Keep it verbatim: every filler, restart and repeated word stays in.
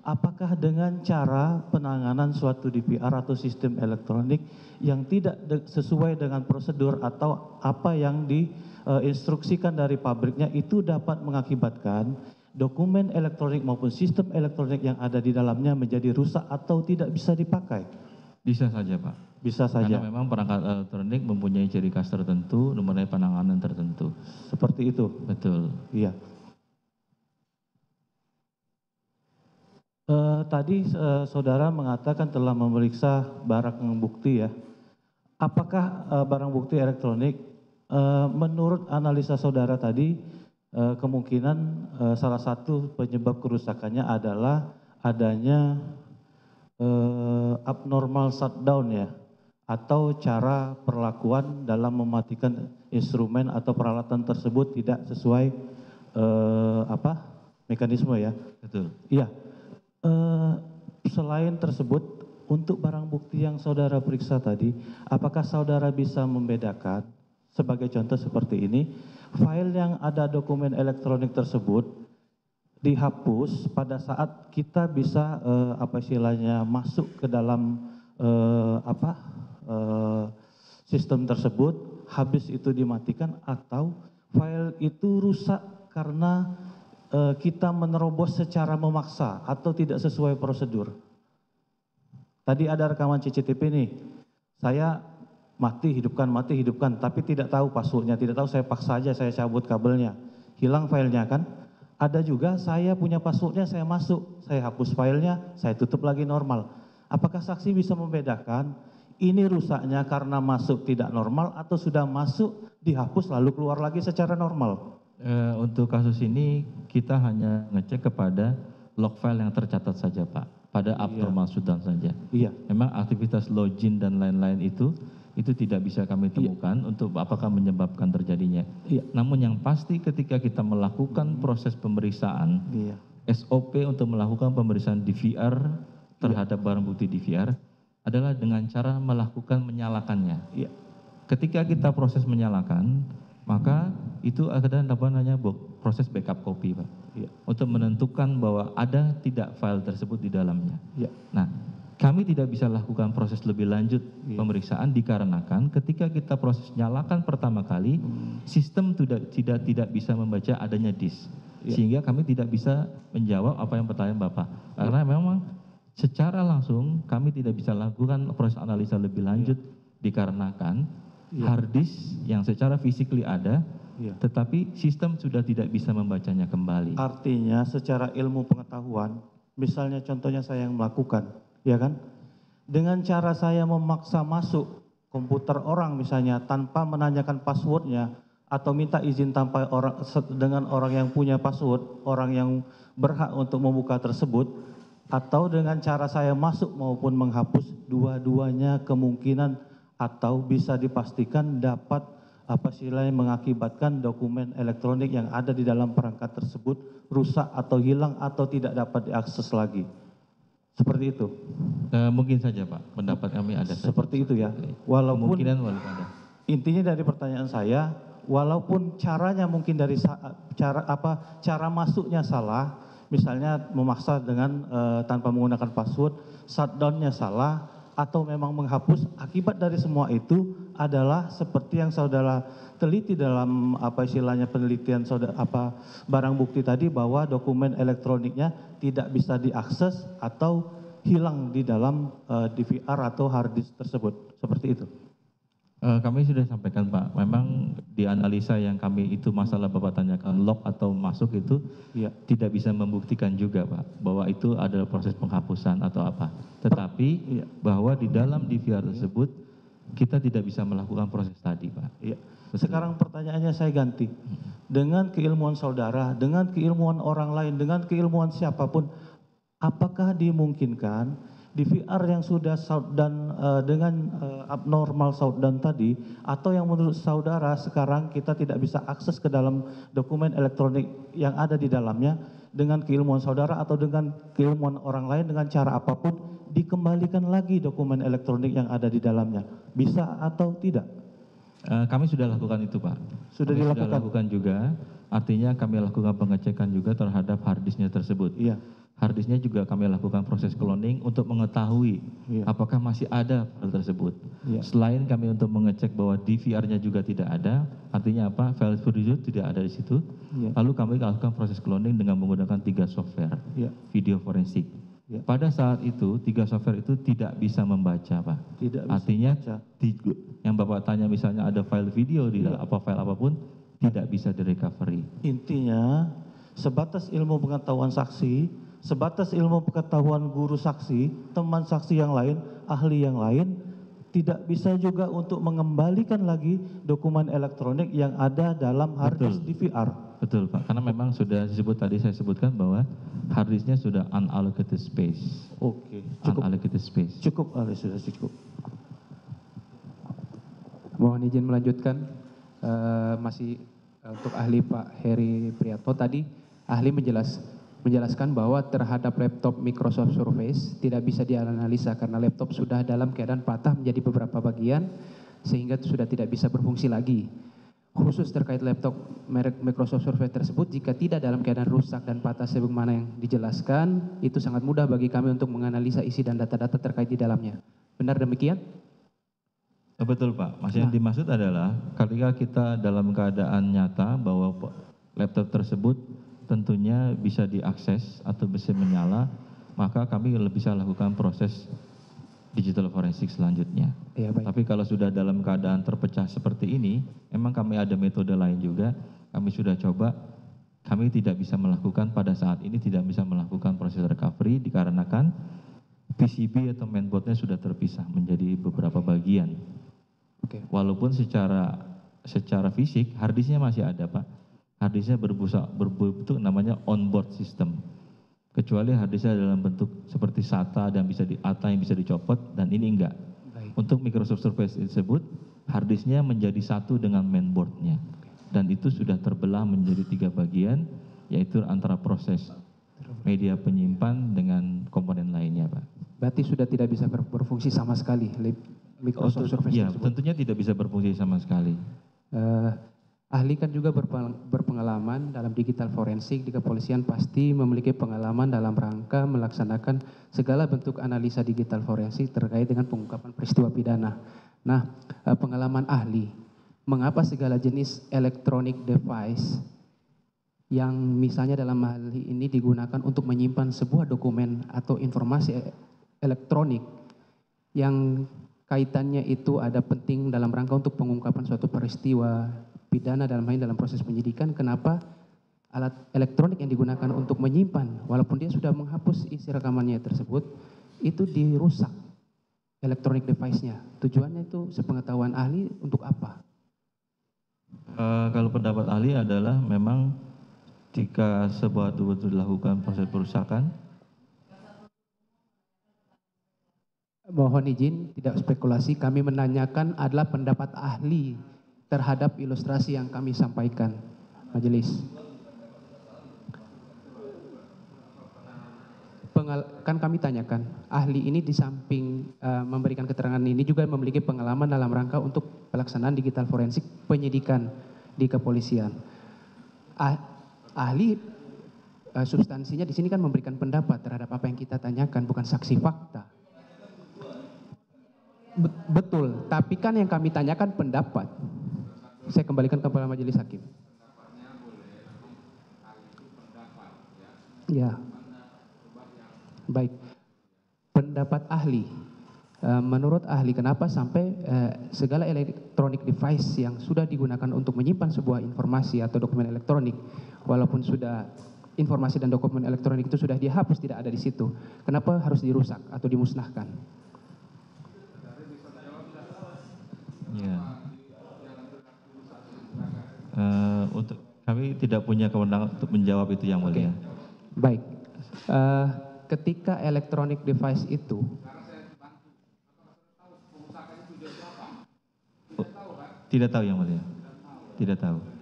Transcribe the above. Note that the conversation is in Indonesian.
apakah dengan cara penanganan suatu D V R atau sistem elektronik yang tidak de- sesuai dengan prosedur atau apa yang diinstruksikan dari pabriknya itu dapat mengakibatkan dokumen elektronik maupun sistem elektronik yang ada di dalamnya menjadi rusak atau tidak bisa dipakai? Bisa saja Pak. Bisa saja. Karena memang perangkat elektronik mempunyai ciri khas tertentu, mempunyai penanganan tertentu. Seperti itu? Betul. Iya. Uh, tadi uh, saudara mengatakan telah memeriksa barang bukti ya. Apakah uh, barang bukti elektronik uh, menurut analisa saudara tadi uh, kemungkinan uh, salah satu penyebab kerusakannya adalah adanya uh, abnormal shutdown ya, atau cara perlakuan dalam mematikan instrumen atau peralatan tersebut tidak sesuai uh, apa mekanisme ya. Betul. Iya. Uh, selain tersebut, untuk barang bukti yang saudara periksa tadi, apakah saudara bisa membedakan, sebagai contoh seperti ini, file yang ada dokumen elektronik tersebut dihapus pada saat kita bisa uh, apa istilahnya masuk ke dalam uh, apa uh, sistem tersebut, habis itu dimatikan, atau file itu rusak karena kita menerobos secara memaksa atau tidak sesuai prosedur. Tadi ada rekaman C C T V nih, saya mati, hidupkan, mati, hidupkan, tapi tidak tahu passwordnya, tidak tahu, saya paksa aja, saya cabut kabelnya, hilang filenya kan. Ada juga saya punya passwordnya, saya masuk, saya hapus filenya, saya tutup lagi normal. Apakah saksi bisa membedakan ini rusaknya karena masuk tidak normal atau sudah masuk, dihapus lalu keluar lagi secara normal? Uh, untuk kasus ini kita hanya ngecek kepada log file yang tercatat saja Pak, pada abnormal shutdown saja. Iya. Memang aktivitas login dan lain-lain itu itu tidak bisa kami temukan iya. Untuk apakah menyebabkan terjadinya. Iya. Namun yang pasti ketika kita melakukan proses pemeriksaan, iya. S O P untuk melakukan pemeriksaan D V R terhadap iya. barang bukti D V R adalah dengan cara melakukan menyalakannya. Iya. Ketika kita proses menyalakan, maka itu akan apa namanya proses backup copy Pak, ya. Untuk menentukan bahwa ada tidak file tersebut di dalamnya. Ya. Nah, kami tidak bisa lakukan proses lebih lanjut ya. Pemeriksaan dikarenakan ketika kita proses nyalakan pertama kali, hmm. sistem tidak tidak tidak bisa membaca adanya disk, ya. Sehingga kami tidak bisa menjawab apa yang pertanyaan Bapak, karena ya. Memang secara langsung kami tidak bisa lakukan proses analisa lebih lanjut ya. Dikarenakan ya. Hard disk yang secara physically ada, ya. Tetapi sistem sudah tidak bisa membacanya kembali. Artinya secara ilmu pengetahuan, misalnya contohnya saya yang melakukan, ya kan? Dengan cara saya memaksa masuk komputer orang misalnya tanpa menanyakan passwordnya atau minta izin tanpa orang dengan orang yang punya password, orang yang berhak untuk membuka tersebut, atau dengan cara saya masuk maupun menghapus, dua-duanya kemungkinan atau bisa dipastikan dapat apa istilahnya mengakibatkan dokumen elektronik yang ada di dalam perangkat tersebut rusak atau hilang atau tidak dapat diakses lagi. Seperti itu. Uh, mungkin saja Pak, pendapat kami ada. Seperti saja. itu ya. Walaupun kemungkinan walaupun ada. Intinya dari pertanyaan saya, walaupun caranya mungkin dari cara apa cara masuknya salah, misalnya memaksa dengan uh, tanpa menggunakan password, shutdown-nya salah, atau memang menghapus, akibat dari semua itu adalah seperti yang saudara teliti dalam apa istilahnya penelitian saudara apa barang bukti tadi, bahwa dokumen elektroniknya tidak bisa diakses atau hilang di dalam uh, D V R atau hard disk tersebut. Seperti itu. Uh, kami sudah sampaikan Pak, memang di analisa yang kami itu masalah Bapak tanyakan log atau masuk itu ya. Tidak bisa membuktikan juga Pak bahwa itu adalah proses penghapusan atau apa. Tetapi ya. Bahwa di dalam D V R tersebut kita tidak bisa melakukan proses tadi Pak. Ya. Sekarang pertanyaannya saya ganti. Dengan keilmuan saudara, dengan keilmuan orang lain, dengan keilmuan siapapun, apakah dimungkinkan D V R yang sudah shutdown uh, dengan uh, abnormal shutdown tadi, atau yang menurut saudara sekarang kita tidak bisa akses ke dalam dokumen elektronik yang ada di dalamnya, dengan keilmuan saudara atau dengan keilmuan orang lain, dengan cara apapun dikembalikan lagi dokumen elektronik yang ada di dalamnya, bisa atau tidak? Uh, kami sudah lakukan itu Pak. Sudah kami dilakukan? Sudah lakukan juga, artinya kami lakukan pengecekan juga terhadap hard disknya tersebut. Iya. harddisknya juga kami lakukan proses cloning untuk mengetahui Iya. apakah masih ada file tersebut. Iya. Selain kami untuk mengecek bahwa D V R-nya juga tidak ada, artinya apa? File video tidak ada di situ. Iya. Lalu kami lakukan proses cloning dengan menggunakan tiga software Iya. video forensik. Ya. Pada saat itu tiga software itu tidak bisa membaca, Pak. Tidak bisa Artinya membaca. di, yang Bapak tanya misalnya ada file video di Ya. apa file apapun tidak bisa direcovery. Intinya sebatas ilmu pengetahuan saksi, sebatas ilmu pengetahuan guru saksi, teman saksi yang lain, ahli yang lain, tidak bisa juga untuk mengembalikan lagi dokumen elektronik yang ada dalam harddisk D V R. Betul, Pak. Karena memang sudah disebut tadi saya sebutkan bahwa harddisknya sudah unallocated space. Oke, cukup. Unallocated space. Cukup, ahli sudah cukup. Mohon izin melanjutkan, uh, masih uh, untuk ahli Pak Heri Priyatno tadi, ahli menjelas, menjelaskan bahwa terhadap laptop Microsoft Surface tidak bisa dianalisa karena laptop sudah dalam keadaan patah menjadi beberapa bagian sehingga sudah tidak bisa berfungsi lagi. Khusus terkait laptop merek Microsoft Surface tersebut, jika tidak dalam keadaan rusak dan patah sebagaimana yang dijelaskan, itu sangat mudah bagi kami untuk menganalisa isi dan data-data terkait di dalamnya. Benar demikian? Betul, Pak. Maksudnya yang Nah. dimaksud adalah ketika kita dalam keadaan nyata bahwa laptop tersebut tentunya bisa diakses atau bisa menyala, maka kami bisa lakukan proses digital forensik selanjutnya. Ya, baik. Tapi kalau sudah dalam keadaan terpecah seperti ini, memang kami ada metode lain juga. Kami sudah coba, kami tidak bisa melakukan pada saat ini tidak bisa melakukan proses recovery dikarenakan P C B atau mainboardnya sudah terpisah menjadi beberapa bagian. Oke. Walaupun secara secara fisik harddisknya masih ada, Pak. Harddisknya berbusa, berbentuk namanya onboard system. Kecuali harddisknya dalam bentuk seperti SATA dan bisa di A T A yang bisa dicopot dan ini enggak. Baik. Untuk Microsoft Surface tersebut harddisknya menjadi satu dengan mainboardnya dan itu sudah terbelah menjadi tiga bagian, yaitu antara proses media penyimpan dengan komponen lainnya, Pak. Berarti sudah tidak bisa ber- berfungsi sama sekali Microsoft Surface Ya, tersebut. tentunya tidak bisa berfungsi sama sekali. Eh, ahli kan juga berpeng- berpengalaman dalam digital forensik di kepolisian, pasti memiliki pengalaman dalam rangka melaksanakan segala bentuk analisa digital forensik terkait dengan pengungkapan peristiwa pidana. Nah, eh, pengalaman ahli, mengapa segala jenis electronic device yang misalnya dalam hal ini digunakan untuk menyimpan sebuah dokumen atau informasi elektronik yang kaitannya itu ada penting dalam rangka untuk pengungkapan suatu peristiwa pidana dalam hal ini dalam proses penyidikan, kenapa alat elektronik yang digunakan untuk menyimpan walaupun dia sudah menghapus isi rekamannya tersebut itu dirusak electronic device-nya, tujuannya itu sepengetahuan ahli untuk apa? Uh, kalau pendapat ahli adalah memang jika sebuah betul-betul dilakukan proses perusakan. Mohon izin tidak spekulasi, kami menanyakan adalah pendapat ahli terhadap ilustrasi yang kami sampaikan, majelis. Pengal kan kami tanyakan, ahli ini di samping uh, memberikan keterangan ini juga memiliki pengalaman dalam rangka untuk pelaksanaan digital forensik penyidikan di kepolisian. Ah, ahli uh, substansinya di sini kan memberikan pendapat terhadap apa yang kita tanyakan, bukan saksi fakta. Betul, tapi kan yang kami tanyakan pendapat. Saya kembalikan kepada majelis hakim. Ya. Baik. Pendapat ahli. Menurut ahli, kenapa sampai segala electronic device yang sudah digunakan untuk menyimpan sebuah informasi atau dokumen elektronik, walaupun sudah informasi dan dokumen elektronik itu sudah dihapus, tidak ada di situ, kenapa harus dirusak atau dimusnahkan? Ya. Uh, untuk kami tidak punya kewenangan untuk menjawab itu yang mulia. Okay. Baik. Uh, ketika electronic device itu oh, tidak tahu yang mulia. Tidak tahu.